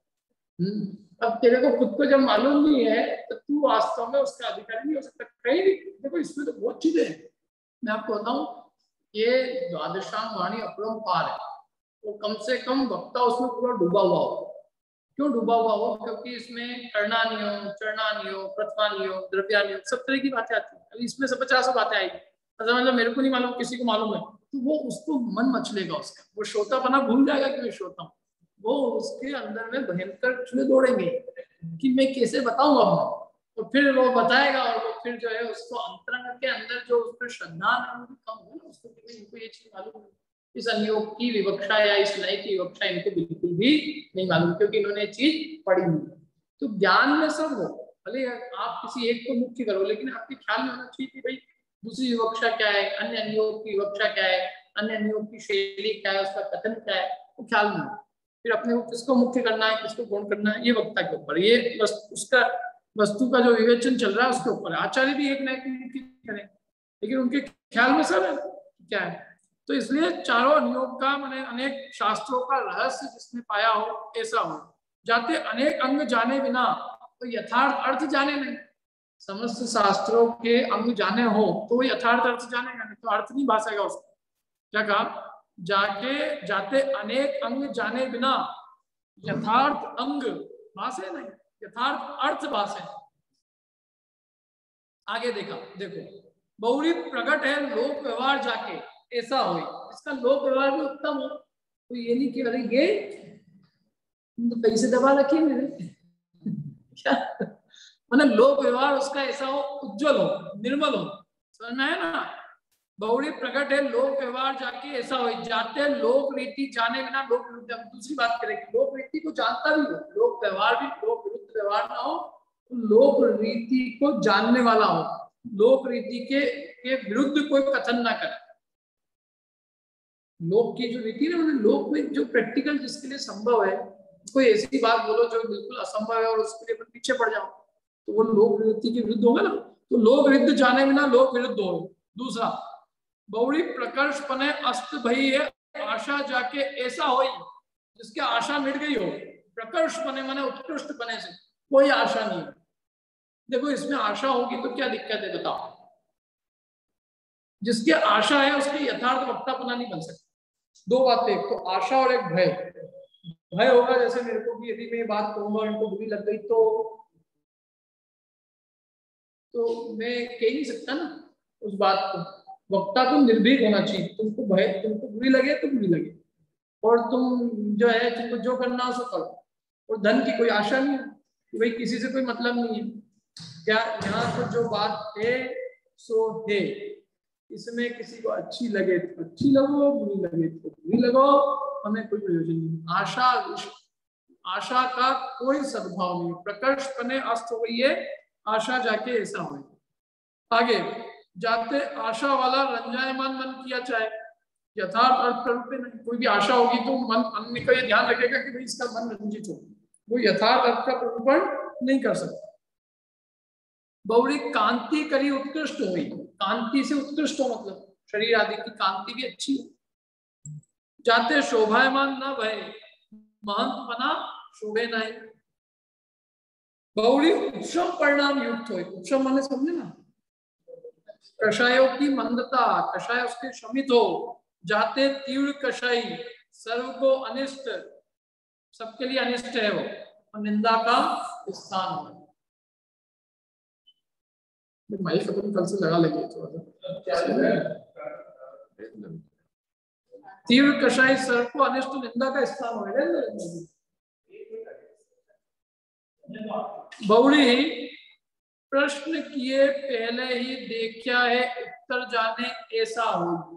अब तेरे को खुद को जब मालूम नहीं है तो तू वास्तव में उसका अधिकारी नहीं हो सकता कहीं भी। देखो इसमें तो बहुत चीजें हैं, मैं आपको बताऊं, ये द्वादशांग वाणी अपरंपार है, वो कम से कम वक्ता उसमें पूरा डूबा हुआ हो। क्यों डूबा हुआ हो? क्योंकि इसमें कर्णानियो, चरणानियो, प्रथमानियो, द्रव्यानियो सब तरह की बातें आती है। अभी इसमें से 50 बातें आएगी, मतलब मेरे को नहीं मालूम, किसी को मालूम है, तो वो उसको मन मचलेगा, उसका वो श्रोतापना भूल जाएगा कि मैं श्रोता हूँ। वो उसके अंदर में भयंकर चूहे दौड़ेंगे कि मैं कैसे बताऊं अब, तो फिर वो बताएगा और वो फिर जो है उसको अंतरंग के अंदर जो उस पर श्रद्धा है वो कम हो ना उसको, इनको ये चीज मालूम है। इस अनियोग की विवक्षा या इस नए की विवक्षा इनको बिल्कुल भी नहीं मालूम, क्योंकि इन्होंने चीज पढ़ी नहीं। तो ज्ञान में सब हो, भले आप किसी एक को मुख्य करो, लेकिन आपके ख्याल में होना चाहिए कि भाई दूसरी विवक्षा क्या है, अन्य अनियोग की विवक्षा क्या है, अन्य अनियोग की शैली क्या है, उसका कथन क्या है, वो ख्याल में हो। फिर अपने को किसको मुख्य करना है, किसको गौण करना है, ये वक्ता के ऊपर, ये उसका वस्तु का जो विवेचन चल रहा है उसके ऊपर है। आचार्य भी एक नए को मुख्य करें, लेकिन उनके ख्याल में सब है क्या है। तो इसलिए चारों अनियोग का मैंने अनेक शास्त्रों का रहस्य जिसने पाया हो ऐसा हो, जाते अनेक अंग जाने बिना तो यथार्थ अर्थ जाने नहीं। समस्त शास्त्रों के अंग जाने हो तो यथार्थ अर्थ जानेगा, नहीं तो अर्थ नहीं भाषेगा उसको। क्या कहा? जाते अनेक अंग जाने बिना यथार्थ अंग भाषे नहीं, यथार्थ अर्थ भाषे। आगे देखो बहुरी प्रकट है लोक व्यवहार जाके ऐसा हो, इसका लोक व्यवहार भी उत्तम हो, तो ये नहीं कि अरे ये तो पैसे दबा रखिए मेरे क्या, मतलब लोक व्यवहार उसका ऐसा हो, उज्जवल हो, निर्मल हो, समझना है ना। बहुरी प्रकट है लोक व्यवहार जाके ऐसा हो, जाते लोक रीति जाने बिना लोक विरुद्ध। हम दूसरी बात करेंगे, लोक रीति को जानता भी हो, लोक व्यवहार भी लोक विरुद्ध व्यवहार ना हो, लोक रीति को जानने वाला हो, लोक रीति के विरुद्ध कोई कथन ना करे। लोक की जो रीति है ना, लोक में जो प्रैक्टिकल जिसके लिए संभव है, कोई ऐसी बात बोलो जो बिल्कुल असंभव है और उसके लिए पीछे पड़ जाओ, तो वो लोक रीति के विरुद्ध होगा ना। तो लोक विरुद्ध जाने बिना लोक विरुद्ध हो। दूसरा, बहुड़ी प्रकर्ष पने अस्त भई है आशा जाके ऐसा हो, जिसकी आशा मिट गई हो। प्रकर्ष पने माने उत्कृष्ट पने से कोई आशा नहीं है। देखो इसमें आशा होगी तो क्या दिक्कत है बताओ? जिसकी आशा है उसके यथार्थ वक्तापना नहीं बन सकता। दो बातें, एक तो आशा और एक भय। भय होगा जैसे मेरे को कि यदि मैं ये बात कहूंगा इनको बुरी लग गई तो मैं कह नहीं सकता ना उस बात को। वक्ता तो निर्भीक होना चाहिए, तुमको भय, तुमको बुरी लगे तो बुरी लगे, और तुम जो है तुमको जो करना हो सो करो, और धन की कोई आशा नहीं है कि भाई किसी से कोई मतलब नहीं है। क्या यहाँ पर जो बात है सो है, इसमें किसी को अच्छी लगे तो अच्छी लगो, बुरी लगे तो बुरी लगो, हमें कोई प्रयोजन नहीं। आशा का कोई सद्भाव नहीं। प्रकर्ष पने अस्त हुई है, आशा जाके ऐसा हो। आगे जाते आशा वाला रंजायमान मन किया चाहे, यथार्थ अर्थ रूप में नहीं। कोई भी आशा होगी तो मन अन्य का ये ध्यान रखेगा कि भाई इसका मन रंजित हो, वो यथार्थ अर्थ का प्ररूपण नहीं कर सकता। बहुड़ी कांति करी उत्कृष्ट हुई, कांति से उत्कृष्ट हो मतलब शरीर आदि की कांति भी अच्छी हो। जाते शोभायमान न भय महंत बना शोभे नहीं। बहुड़ी उपशम परिणाम युक्त हो, उपशम माने समझे ना, कषायों की मंदता, कषाय उसके शमित हो। जाते तीव्र कषाई सर्व को अनिष्ट, सबके लिए अनिष्ट है वो, और निंदा का स्थान हो। माइक खत्म कल से लगा लगी थोड़ा सा। तीव्र कषाय सर को अनिष्ट निंदा का स्थान हो बहुड़ी प्रश्न किए पहले ही देखा है उत्तर जाने ऐसा हो,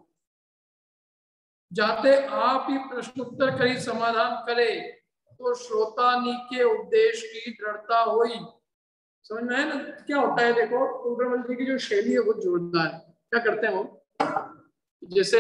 जाते आप ही प्रश्न उत्तर करी समाधान करे तो श्रोता नीके उपदेश की दृढ़ता होई। समझ में है ना क्या होता है? देखो टूटरमल जी की जो शैली है वो जोरदार है। क्या करते हैं वो, जैसे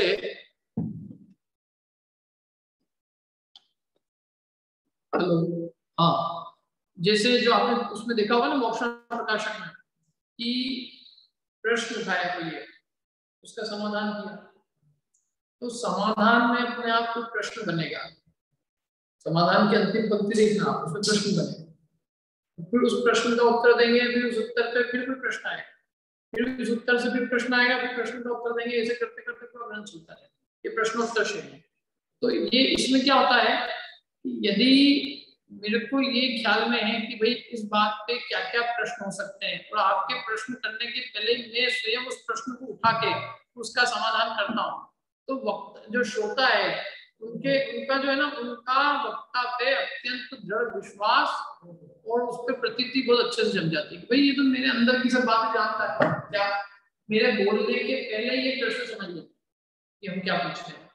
हेलो, हाँ, जैसे जो आपने उसमें देखा होगा ना मोक्षण प्रकाशक में कि प्रश्न उठाया कोई है, उसका समाधान किया, तो समाधान में अपने आप को प्रश्न बनेगा। समाधान की अंतिम पंक्ति देखना, उसमें प्रश्न बनेगा, फिर उस प्रश्न का उत्तर देंगे, फिर उस उत्तर पे फिर कोई प्रश्न आएगा, फिर उस उत्तर से फिर प्रश्न आएगा, फिर प्रश्न का उत्तर देंगे, ऐसे करते करते पूरा ग्रंथ चलता है। ये प्रश्नोत्तर शैली। तो ये इसमें क्या होता है कि यदि मेरे को ये ख्याल में है कि भाई इस बात पे क्या क्या प्रश्न हो सकते हैं, और आपके प्रश्न करने के पहले मैं स्वयं उस प्रश्न को उठा के उसका समाधान करता हूँ, तो वक्त जो श्रोता है उनका जो है ना, उनका वक्ता पे अत्यंत दृढ़ विश्वास और उस पर प्रतीति बहुत अच्छे से जम जाती है कि भाई ये तो मेरे अंदर की सब बातें जानता है, क्या मेरे बोलने के पहले ये प्रश्न समझ लेते कि हम क्या पूछते हैं।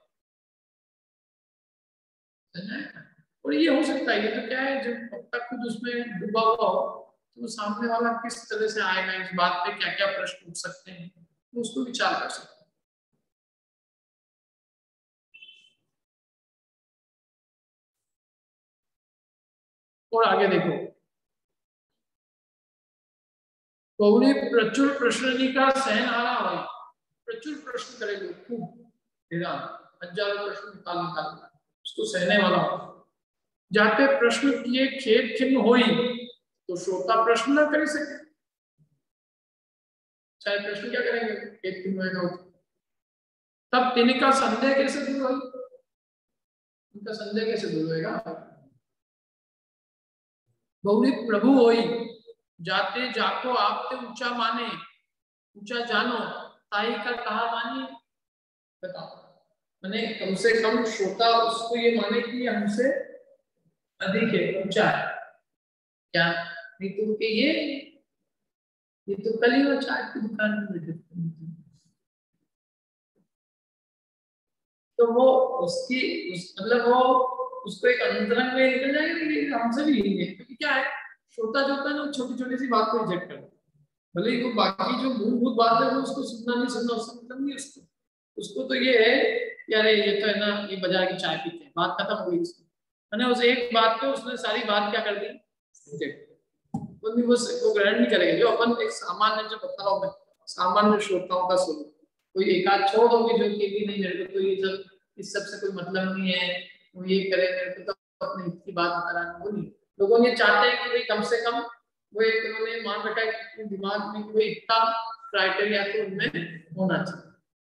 और ये हो सकता है, ये तो क्या है, जब वक्ता खुद उसमें डूबा हुआ हो तो सामने वाला किस तरह से आएगा, इस बात पे क्या क्या प्रश्न पूछ सकते हैं, तो उसको विचार कर सकते हैं। और आगे देखो, बहुड़ी प्रचुर प्रश्न का सहन आना हो, प्रचुर प्रश्न करे लोग, खूब हजारों प्रश्न निकाल निकाल उसको सहने वाला हो। जाते प्रश्न किए खेद खिन्न होई तो श्रोता प्रश्न न कर सके, चाहे प्रश्न क्या करेंगे, खेद खिन्न होएगा, तब तिनका संदेह कैसे दूर होई, उनका संदेह कैसे दूर होएगा। बहुड़ी प्रभु होई जाते जाको आपते ऊंचा माने, ऊंचा जानो ताई का कहा मानिए। बताओ, मैंने कम से कम श्रोता उसको ये माने कि हमसे अधिक है, ऊंचा है, क्या नहीं तो के ये तो कल ही वो चाट की दुकान में बैठे थे, तो वो उसकी मतलब वो उसको एक अंतरंग में निकल जाएगा कि हमसे भी लेंगे, क्योंकि क्या है, श्रोता जो होता है ना छोटी छोटी सी बात को रिजेक्ट करता है, भले ही वो बाकी जो मूलभूत बात है वो उसको सुनना नहीं सुनना उससे मतलब नहीं, उसको तो ये है कि अरे ये तो है ना, ये बाजार की चाय पीते हैं, बात खत्म हो गई उसकी, है ना, उस एक बात पे उसने सारी बात क्या कर दी, रिजेक्ट, वो ग्रहण नहीं करेगा। जो अपन एक सामान्य जो बता रहा हूँ मैं, सामान्य श्रोताओं का स्वरूप, कोई एक आध छोड़ दोगे जो कि नहीं मेरे को तो ये सब इस सब से कोई मतलब नहीं है, वो ये करे मेरे को तो अपने हित की बात बता रहा है, वो नहीं। लोगों ये चाहते हैं कि भाई कम से कम वो एक उन्होंने मान रखा है कि दिमाग में कोई इतना क्राइटेरिया तो उनमें होना चाहिए।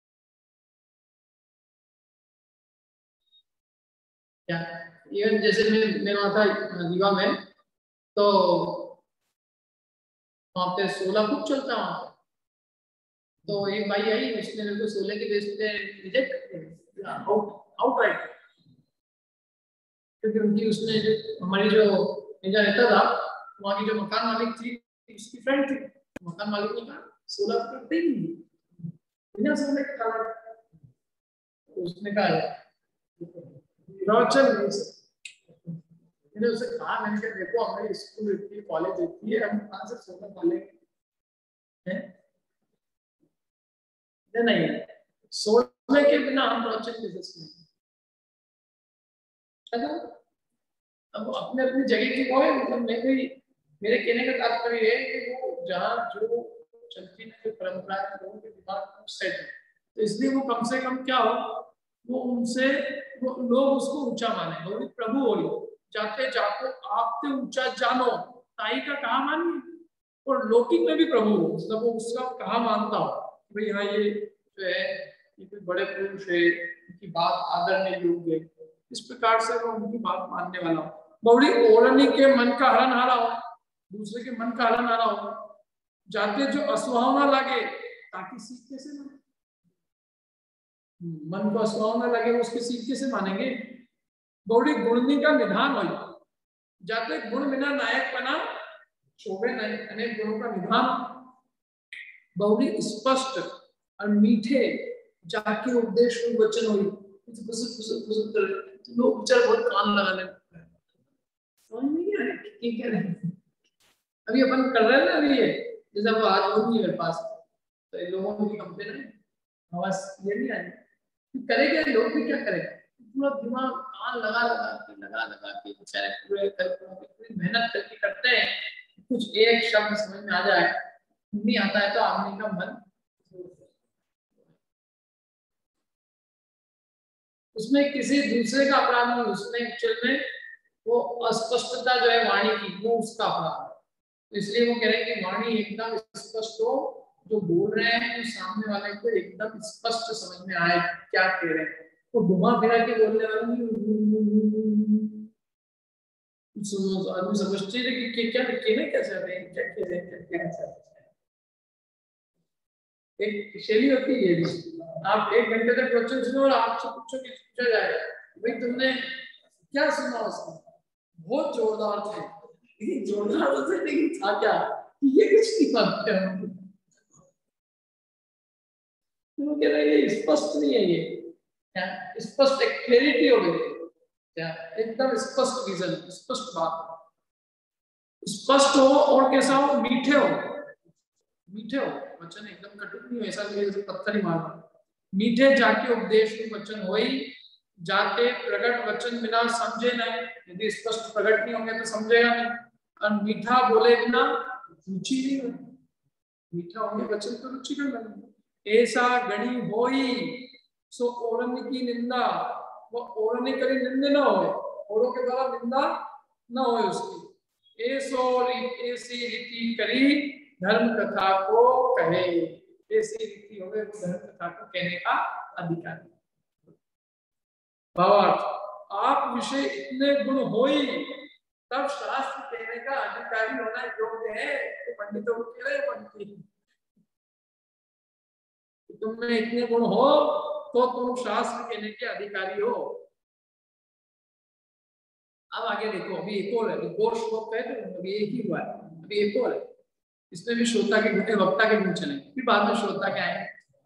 क्या इवन जैसे मैं वहां था रीवा में, तो वहां पे 16 खूब चलता है वहां पे, तो एक भाई आई उसने मेरे को 16 के बेस पे रिजेक्ट कर दिया, आउट आउटराइट, क्योंकि उनकी उसने जो हमारी जो मेजा रहता था वहां की जो मकान मालिक थी उसकी फ्रेंड थी, मकान मालिक ने कहा 16 करते ही नहीं बिना 16 के कहा, उसने कहा चल नहीं सर, मैंने उसे कहा, मैंने कहा देखो हमारी स्कूल रहती है, कॉलेज रहती है, हम कहाँ से 16 पालेंगे, नहीं 16 के बिना हम प्रोजेक्ट कैसे सकते, अब अपने अपनी जगह की वो है, मतलब मैं कोई, मेरे कहने का तात्पर्य है कि वो जहाँ जो चलती है जो परंपरा है लोगों के दिमाग में सेट है, तो इसलिए वो कम से कम क्या हो, वो उनसे वो लोग उसको ऊंचा माने, लोग प्रभु हो जाते जाको आपसे ऊंचा जानो ताई का कहा मानिए, और लौकिक में भी प्रभु हो, मतलब वो उसका कहा मानता हो भाई हाँ ये जो है ये कोई बड़े पुरुष है, उनकी बात आदरणीय योग्य है, इस प्रकार से वो उनकी बात मानने वाला हो। बड़ी ओरनी के मन का हरण हारा हो, दूसरे के मन का हरण हारा हो, जाते जो असुहावना लगे ताकि सीख कैसे माने, मन को असुहावना लगे उसकी सीख कैसे मानेंगे। बहुड़ी गुणनी का निधान हो जाते गुण बिना नायक बना शोभे नहीं, अनेक गुणों का निधान बहुड़ी स्पष्ट और मीठे जाके उपदेश को वचन हुई लोग विचार बहुत कान लगाने समझ नहीं आ रहा क्या कह रहे हैं। अभी अपन कर रहे हैं ना, अभी ये जैसे वो आज हो नहीं मेरे पास तो इन लोगों की कंप्लेन है आवाज ये नहीं आ रही, करेंगे लोग भी क्या करेंगे, पूरा दिमाग कान लगा लगा के बेचारे पूरे पूरी मेहनत करके करते हैं, कुछ एक शब्द समझ में आ जाए, नहीं आता है तो आदमी का मन उसमें किसी दूसरे का अपराध नहीं, उसमें एक्चुअल में वो अस्पष्टता जो है वाणी की वो उसका अपराध है। तो इसलिए वो कह रहे हैं कि वाणी एकदम स्पष्ट हो, जो बोल रहे हैं तो सामने वाले को एकदम स्पष्ट समझ में आए क्या कह रहे हैं। तो घुमा फिरा के बोलने वाले आदमी समझते हैं कि क्या कहना क्या चाह रहे हैं, क्या कह रहे हैं, क्या कहना चाहते हैं। एक शैली होती है ये, आप 1 घंटे तक क्वेश्चन सुनो और आपसे पूछो कि पूछा जाए भाई तुमने क्या सुना उसमें, बहुत जोरदार थे, लेकिन जोरदार तो थे लेकिन था क्या, ये कुछ नहीं मानते हम। तो कह रहे हैं ये स्पष्ट नहीं है, ये स्पष्ट एक क्लैरिटी हो गई क्या, एकदम स्पष्ट विजन, स्पष्ट बात, स्पष्ट हो और कैसा हो, मीठे हो, मीठे हो वचन एकदम कटुक नहीं हो, ऐसा नहीं जैसे पत्थर ही मारना, मीठे जाके उपदेश के वचन होई जाते प्रकट वचन बिना समझे नहीं, यदि स्पष्ट प्रकट नहीं होंगे तो समझेगा नहीं, और मीठा बोले बिना रुचि नहीं होगी, मीठा होंगे वचन तो रुचि कर लगेगी। ऐसा गणी होई सो ओरन की निंदा, वो ओरने करी निंदा न हो, औरों के द्वारा निंदा न हो उसकी, ऐसी रीति करी धर्म कथा को कहे, ऐसी रीति हो गई वो धर्म कथा को कहने का अधिकारी। भावार्थ आप विषय इतने गुण होई तब शास्त्र कहने का अधिकारी होना योग्य है, तो पंडितों को कह रहे पंडित तुम में इतने गुण हो तो तुम शास्त्र कहने के अधिकारी हो। अब आगे देखो, अभी एक और है, एक और श्लोक है तो अभी एक ही हुआ है, अभी एक और है, इसमें भी श्रोता के गुण वक्ता के गुण चलेंगे, फिर बाद में श्रोता क्या है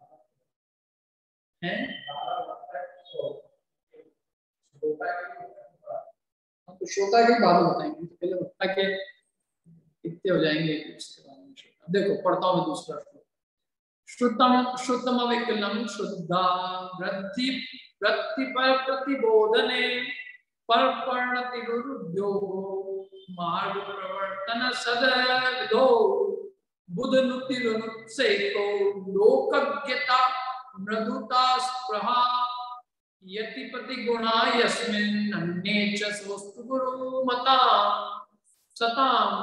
तो श्रोता के बाद बताएंगे, तो पहले वक्ता के कितने हो जाएंगे उसके बाद में श्रोता। देखो पढ़ता हूँ दूसरा श्रुतम श्रुतम विकलम शुद्धा वृद्धि वृत्ति पर प्रतिबोधने पर पर्णति गुरुद्योगो मार्ग प्रवर्तन सदविदो बुधनुति रुनुत्सेको लोकज्ञता मृदुता स्पृहा यतिपति गुणा यस्मिन् अन्ये च सोस्तु गुरु मता सताम।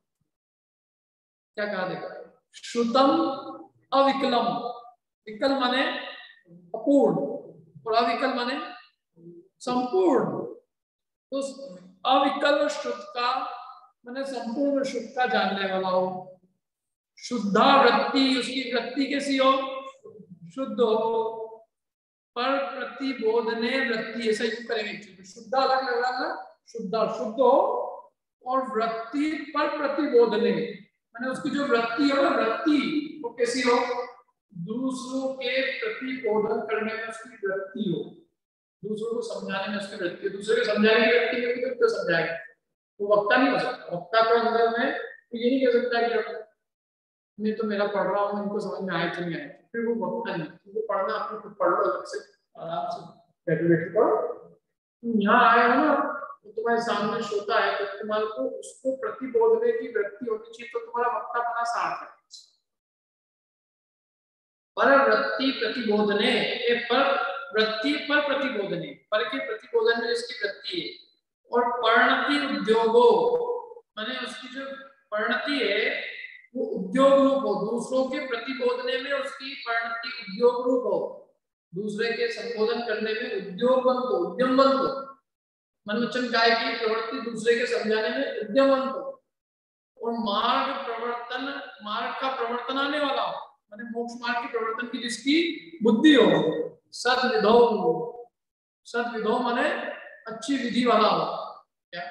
क्या कहा देखा, श्रुतम अविकलम, विकल माने अपूर्ण और अविकल माने संपूर्ण, तो अविकल शुद्ध का माने संपूर्ण शुद्ध का जानने वाला हो, शुद्धा वृत्ति उसकी वृत्ति कैसी हो, शुद्ध हो, पर प्रतिबोधने वृत्ति, ऐसा यूं करेंगे, शुद्धा अलग लग रहा था, शुद्धा शुद्ध हो और वृत्ति पर प्रतिबोधने माने उसकी जो वृत्ति है ना, वृत्ति वो कैसी हो, दूसरों के प्रतिबोधन करने में उसकी वृत्ति हो, दूसरों को समझाने में उसकी वृत्ति, दूसरे को समझाने की वृत्ति होगी तो क्यों समझाएगा, वो वक्ता नहीं हो सकता। वक्ता को अंदर में तो ये नहीं कह सकता कि मैं तो मेरा पढ़ रहा हूँ इनको समझ में आए तो नहीं आए, फिर वो वक्ता नहीं, क्योंकि पढ़ना आपने खुद पढ़ लो अलग से आराम से बैठे बैठे पढ़ो। तुम यहाँ आए हो ना तो तुम्हारे सामने श्रोता है तो तुम्हारे को उसको प्रतिबोधने की वृत्ति होनी चाहिए, तो तुम्हारा वक्ता बना सार्थ है। पर वृत्ति प्रतिबोधने, पर वृत्ति पर प्रतिबोधने, पर के प्रतिबोधन में जिसकी वृत्ति है, और परिणति उद्योगो माने उसकी जो परिणति है वो उद्योग रूप हो, दूसरों के प्रतिबोधने में उसकी परिणति उद्योग रूप हो, दूसरे के संबोधन करने में उद्योगवंत हो, उद्यमवंत हो, मनोवचन काय की प्रवृत्ति दूसरे के समझाने में उद्यमवंत हो, और मार्ग प्रवर्तन प्रवर्तन मार्ग का प्रवर्तन आने वाला हो, माने मोक्ष मार्ग के प्रवर्तन की जिसकी बुद्धि हो। सद्विधौ, सद्विधौ माने अच्छी विधि वाला हो, क्या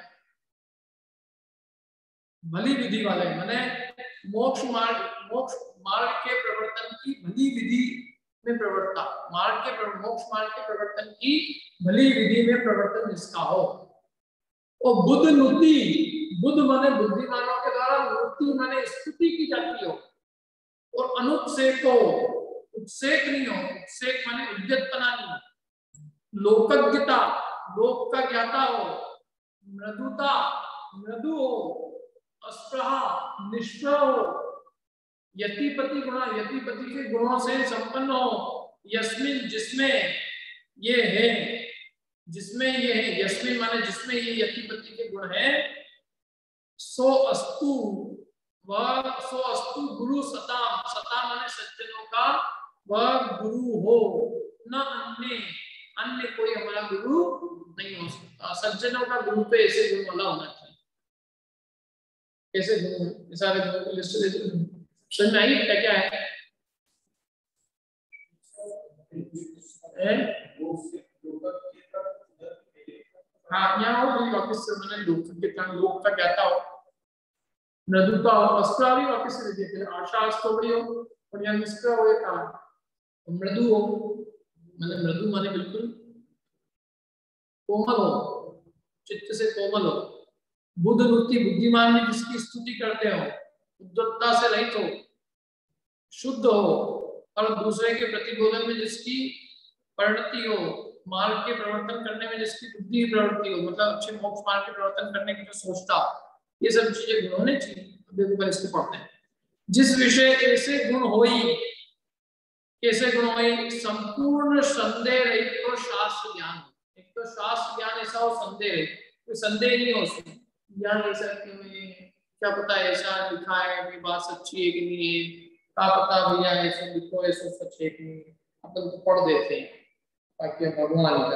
भली विधि वाले, माने मोक्ष मार्ग के प्रवर्तन की भली विधि में प्रवर्ता, मोक्ष मार्ग के प्रवर्तन की भली विधि में प्रवर्तन जिसका हो। और बुद्ध नुति, बुद्ध माने बुद्धिमानों के द्वारा, नुति माने स्तुति की जाती हो। और अनुत्सेको, उत्सेक नहीं हो, उत्सेक माने उद्यतपना नहीं हो। लोकज्ञता, लोक का ज्ञाता हो। मृदुता, मृदु हो। अस्पृहा, निष्प्रह हो। यतिपति गुण, यतिपति के गुणों से संपन्न हो। यस्मिन, जिसमें ये है, जिसमें ये है, यस्मिन माने जिसमें ये यतिपति के गुण है। सो अस्तु, वह सो अस्तु गुरु सताम, सताम माने सज्जनों का वह गुरु हो। न अन्य, अन्य कोई हमारा गुरु नहीं हो सकता। सज्जनों का गुरु पे ऐसे गुण वाला होना चाहिए। कैसे गुण, सारे गुणों की लिस्ट दे दो। समझ में आई क्या है? हाँ, यहाँ हो वापस से मैंने लोक का कहता हो, मृदुता हो, अस्त्र भी वापस से देते हैं। आशा अस्त हो गई हो और यहाँ निष्क्रिय हो एक मृदु हो, मैंने मृदु माने बिल्कुल कोमल हो, चित्त से कोमल हो। बुद्ध नुति, बुद्धिमान में जिसकी स्तुति करते हो, उद्धतता से रहित हो, शुद्ध हो, और दूसरे के प्रतिबोधन में जिसकी परिणति हो, मार्ग के प्रवर्तन करने में जिसकी बुद्धि प्रवृत्ति हो, मतलब अच्छे मोक्ष मार्ग के प्रवर्तन करने की जो सोचता, ये सब चीजें गुण होने चाहिए। देखो पहले इसको पढ़ते हैं। जिस विषय ऐसे गुण होई, कैसे गुण होई? संपूर्ण संदेह रहित तो शास्त्र ज्ञान। एक तो शास्त्र ज्ञान ऐसा हो, संदेह रहित, कोई संदेह नहीं हो उसमें। ज्ञान ऐसा क्यों है, क्या पता ऐसा लिखा है, ये बात सच्ची है कि नहीं है, क्या पता भैया ऐसा लिखो ऐसा सच है कि नहीं, अपन तो पढ़ देते हैं ताकि हम भगवान ही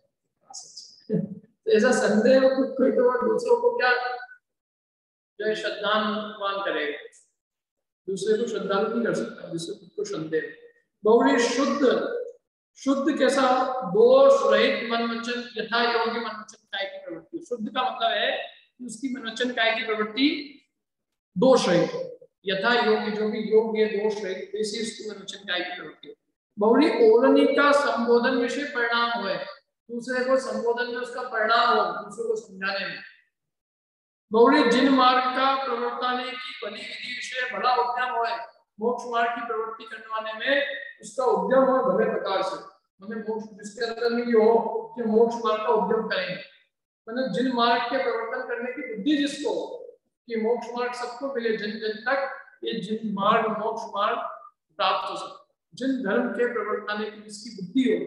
तो ऐसा संदेह हो कोई तो दूसरों को क्या जो है श्रद्धावान करेगा, दूसरे को श्रद्धालु नहीं कर सकता जिससे खुद को संदेह। बहुड़ी शुद्ध, शुद्ध कैसा? दोष रहित मन वचन, यथा योग्य मन वचन काय की प्रवृत्ति। शुद्ध का मतलब है कि उसकी मन वचन काय की प्रवृत्ति दोष रहित, यथा योग्य जो भी योग्य दोष रहित, वैसी उसकी मन वचन काय की प्रवृत्ति। बहुड़ी ओलनी का संबोधन विषय परिणाम हुए, दूसरे को संबोधन में उसका परिणाम हो, दूसरे को समझाने में। बहुड़ी जिन मार्ग का प्रवर्तने की भली विधि विषय भला उद्यम हो, मोक्ष मार्ग की प्रवृत्ति करवाने में उसका उद्यम हो भले प्रकार से, मतलब मोक्ष जिसके अंदर नहीं हो कि मोक्ष मार्ग का उद्यम करेंगे, मतलब जिन मार्ग के प्रवर्तन करने की बुद्धि जिसको कि मोक्ष मार्ग सबको मिले, जन जन तक ये जिन मार्ग मोक्ष मार्ग प्राप्त हो सकता, जिन धर्म के प्रवर्तन की जिसकी बुद्धि हो।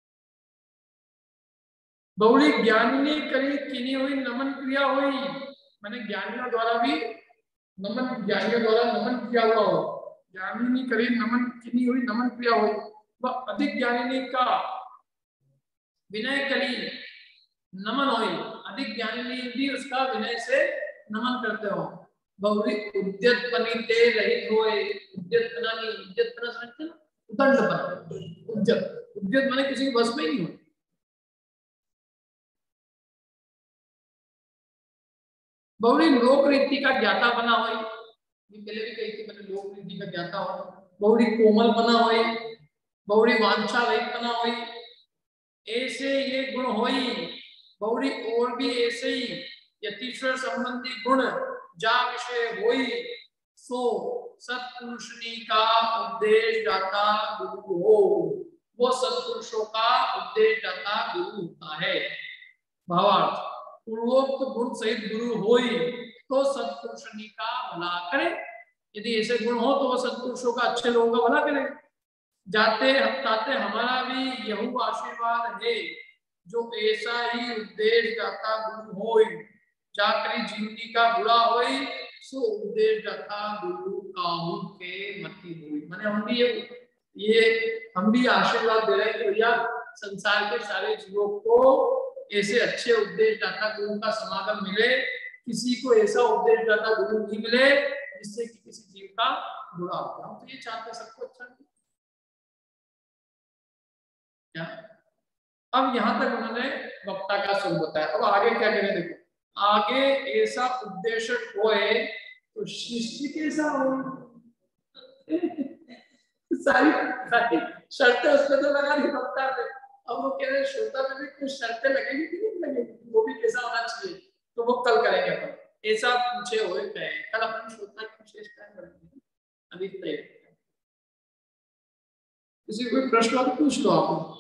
बहुड़ी ज्ञानी करी किनी हुई नमन क्रिया हुई, मैंने ज्ञानियों द्वारा भी नमन, ज्ञानियों द्वारा नमन किया हुआ हो। ज्ञानी करी नमन किनी हुई नमन क्रिया हुई, वह अधिक ज्ञानी का विनय करी नमन हुई, अधिक ज्ञानी भी उसका विनय से नमन करते हो। बहुड़ी उद्यत पनीते रहित होए, उद्यत पना नहीं, उद्यत पना समझते ना, उदंड पना, उद्यत, उद्यत माने किसी के बस में नहीं हो। बहुड़ी लोक रीति का ज्ञाता बना हुई, ये पहले भी कही थी मैंने, लोक रीति का ज्ञाता हो। बहुड़ी कोमल बना हुई, बहुड़ी वांछा रहित बना हुई, ऐसे ये गुण होई। बहुड़ी और भी ऐसे ही यतीश्वर संबंधी गुण जा विषय होई, सो सत्पुरुषनी का उपदेश दाता गुरु हो, वो सत्पुरुषों का उपदेश दाता गुरु होता है। भावार्थ, पूर्वोक्त गुण सहित गुरु होई तो सत्पुरुषनी का भला करे, यदि ऐसे गुण हो तो वह सत्पुरुषों का, अच्छे लोगों का भला करे। जाते ताते हमारा भी यही आशीर्वाद है, जो ऐसा ही उपदेश दाता गुरु होई, जाकरी जीवनी का बुरा होई, सो उपदेश दाता गुरु काहू के मति होई। माने हम भी ये हम भी आशीर्वाद दे रहे हैं कि भैया संसार के सारे जीवों को ऐसे अच्छे उपदेश दाता गुरु का समागम मिले, किसी को ऐसा उपदेश दाता गुरु नहीं मिले जिससे कि किसी जीव का बुरा हो। हम तो ये चाहते हैं सबको अच्छा मिले। क्या अब यहाँ तक उन्होंने वक्ता का स्वरूप बताया। अब आगे क्या करें, देखो आगे ऐसा उद्देश्य होए तो शिष्य कैसा हो। सारी सारी शर्तें उसमें तो लगा दी वक्ता पे। अब वो कह रहे श्रोता में भी कुछ शर्तें लगेगी कि नहीं लगेगी, वो भी कैसा होना चाहिए, तो वो कल करेंगे अपन। ऐसा पूछे हुए कहे, कल अपन श्रोता की विशेषताएं करेंगे। अभी किसी कोई प्रश्न हो तो पूछ लो आप।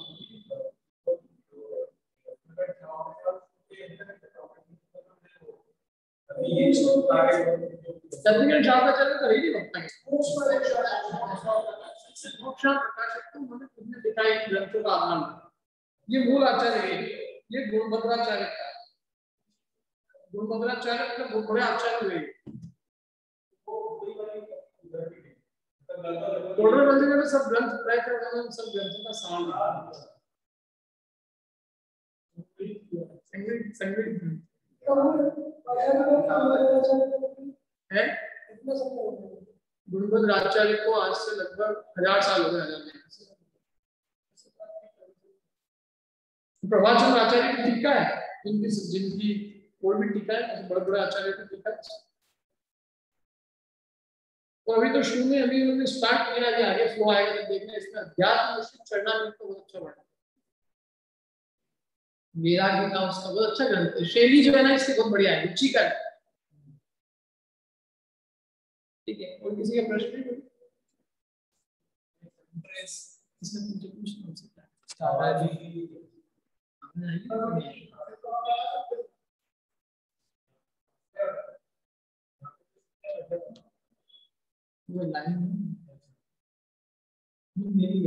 चंद्रग्रहण शास्त्र चले तो ही नहीं वक्ता के दिखाई ग्रंथों का आधान। ये मूल आचार्य है, ये गुणभद्राचार्य का। गुणभद्राचार्य मतलब बड़े आचार्य हुए। टोटल ग्रंथ में सब ग्रंथ प्राय कर सब ग्रंथों का सार संग्रहित संग्रहित है। गुणभद्राचार्य को आज से लगभग 1000 साल हो गए। प्रभाचंद्र आचार्य की टीका है, जिनकी कोई भी टीका है, बड़े बड़े आचार्य की टीका है। तो अभी तो शुरू में अभी उन्होंने स्टार्ट किया है, आगे फ्लो आएगा तो देखना। इसमें अध्यात्म निश्चित चढ़ना में तो बहुत अच्छा बढ़ा। मेरा गीता उसका बहुत अच्छा ग्रंथ है। शैली जो है ना इसकी बहुत बढ़िया है, रुचि का। ठीक है, और किसी का प्रश्न है? इसमें मुझे पूछना हो सकता है। वो लाइन मेरी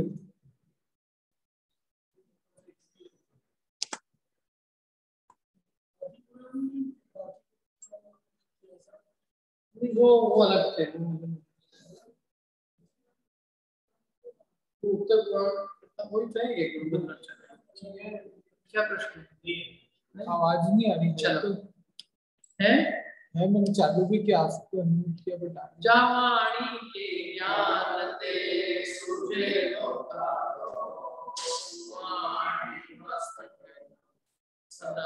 वो अलग थे। उत्तर वही चाहिए। क्या प्रश्न है? आवाज नहीं आ रही। चलो है मैंने चालू भी किया, किया बेटा। जावाणी के ज्ञान ते सुझे सदा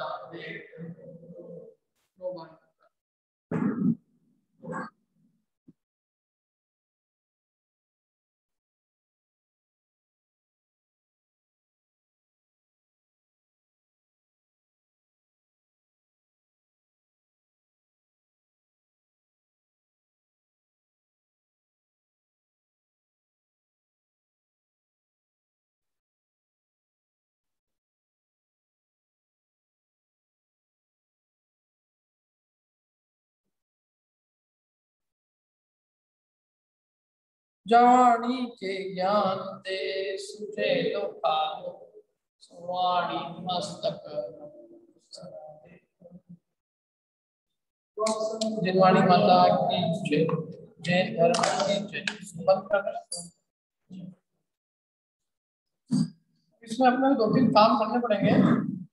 जानी के ज्ञान ते सुझे लोकालो वाणी मस्तक। जिनवाणी माता की जय, जैन धर्म की जय। इसमें अपने 2-3 काम करने पड़ेंगे।